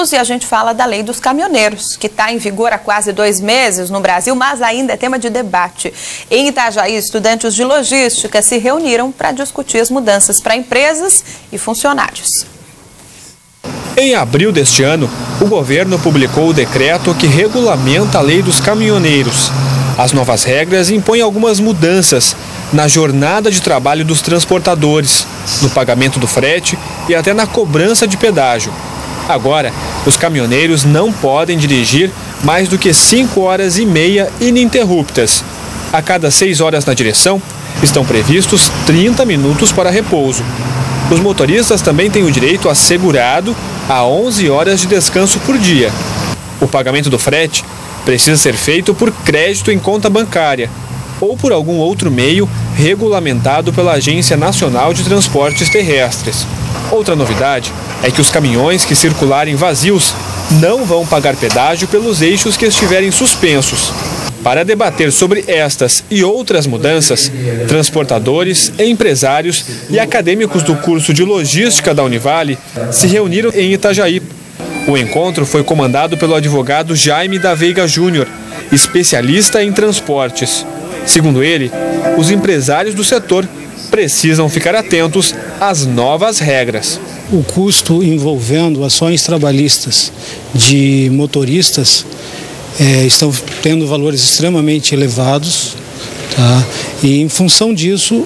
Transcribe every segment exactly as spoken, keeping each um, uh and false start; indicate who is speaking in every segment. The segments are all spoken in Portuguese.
Speaker 1: assuntos e a gente fala da lei dos caminhoneiros, que está em vigor há quase dois meses no Brasil, mas ainda é tema de debate. Em Itajaí, estudantes de logística se reuniram para discutir as mudanças para empresas e funcionários.
Speaker 2: Em abril deste ano, o governo publicou o decreto que regulamenta a lei dos caminhoneiros. As novas regras impõem algumas mudanças na jornada de trabalho dos transportadores, no pagamento do frete e até na cobrança de pedágio. Agora, os caminhoneiros não podem dirigir mais do que cinco horas e meia ininterruptas. A cada seis horas na direção, estão previstos trinta minutos para repouso. Os motoristas também têm o direito assegurado a onze horas de descanso por dia. O pagamento do frete precisa ser feito por crédito em conta bancária ou por algum outro meio regulamentado pela Agência Nacional de Transportes Terrestres. Outra novidade é que os caminhões que circularem vazios não vão pagar pedágio pelos eixos que estiverem suspensos. Para debater sobre estas e outras mudanças, transportadores, empresários e acadêmicos do curso de Logística da Univale se reuniram em Itajaí. O encontro foi comandado pelo advogado Jaime da Veiga Júnior, especialista em transportes. Segundo ele, os empresários do setor precisam ficar atentos às novas regras.
Speaker 3: O custo envolvendo ações trabalhistas de motoristas é, estão tendo valores extremamente elevados, tá? E em função disso,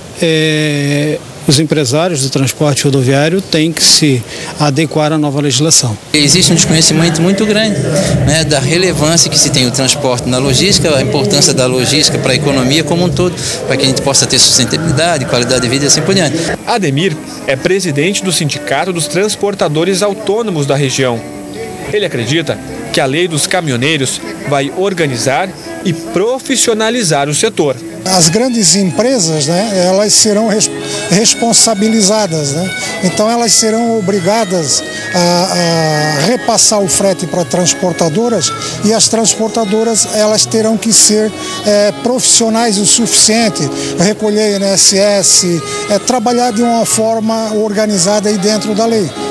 Speaker 3: é, os empresários do transporte rodoviário têm que se adequar à nova legislação.
Speaker 4: Existe um desconhecimento muito grande, né, da relevância que se tem o transporte na logística, a importância da logística para a economia como um todo, para que a gente possa ter sustentabilidade, qualidade de vida e assim por diante.
Speaker 2: Ademir é presidente do Sindicato dos Transportadores Autônomos da região. Ele acredita que a lei dos caminhoneiros vai organizar e profissionalizar o setor.
Speaker 5: As grandes empresas, né, elas serão res, responsabilizadas, né? Então elas serão obrigadas a, a repassar o frete para transportadoras e as transportadoras elas terão que ser é, profissionais o suficiente, recolher I N S S, é, trabalhar de uma forma organizada aí dentro da lei.